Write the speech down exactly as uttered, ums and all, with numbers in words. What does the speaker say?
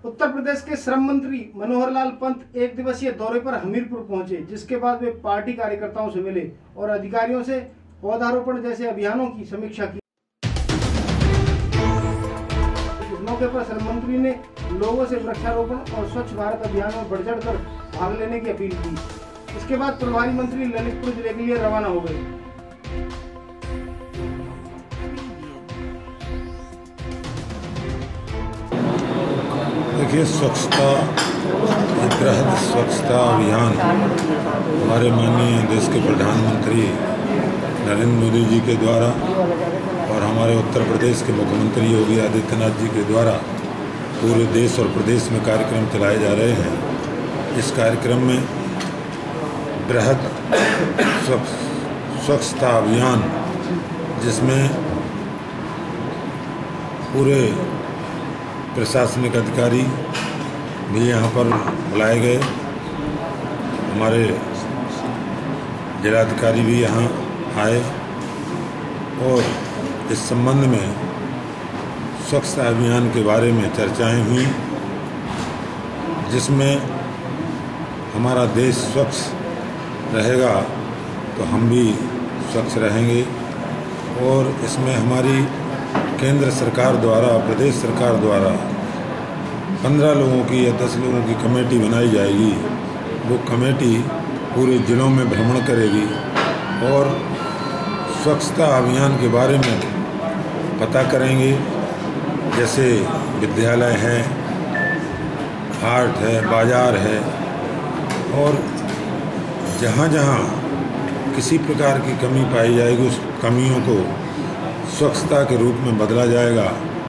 उत्तर प्रदेश के श्रम मंत्री मनोहर लाल पंत एक दिवसीय दौरे पर हमीरपुर पहुंचे, जिसके बाद वे पार्टी कार्यकर्ताओं से मिले और अधिकारियों से पौधारोपण जैसे अभियानों की समीक्षा की। इस मौके पर श्रम मंत्री ने लोगों से वृक्षारोपण और स्वच्छ भारत अभियान में बढ़ चढ़ कर भाग लेने की अपील की। इसके बाद प्रभारी मंत्री ललितपुर जिले के लिए रवाना हो गए। देखिए, स्वच्छता बृहद स्वच्छता अभियान हमारे माननीय देश के प्रधानमंत्री नरेंद्र मोदी जी के द्वारा और हमारे उत्तर प्रदेश के मुख्यमंत्री योगी आदित्यनाथ जी के द्वारा पूरे देश और प्रदेश में कार्यक्रम चलाए जा रहे हैं। इस कार्यक्रम में बृहद स्वच्छता अभियान, जिसमें पूरे प्रशासनिक अधिकारी भी यहाँ पर बुलाए गए, हमारे जिलाधिकारी भी यहाँ आए और इस संबंध में स्वच्छता अभियान के बारे में चर्चाएं हुई, जिसमें हमारा देश स्वच्छ रहेगा तो हम भी स्वच्छ रहेंगे और इसमें हमारी केंद्र सरकार द्वारा, प्रदेश सरकार द्वारा पंद्रह लोगों की या दस लोगों की कमेटी बनाई जाएगी। वो कमेटी पूरे जिलों में भ्रमण करेगी और स्वच्छता अभियान के बारे में पता करेंगे, जैसे विद्यालय है, हाट है, बाज़ार है, और जहाँ जहाँ किसी प्रकार की कमी पाई जाएगी उस कमियों को स्वच्छता के रूप में बदला जाएगा।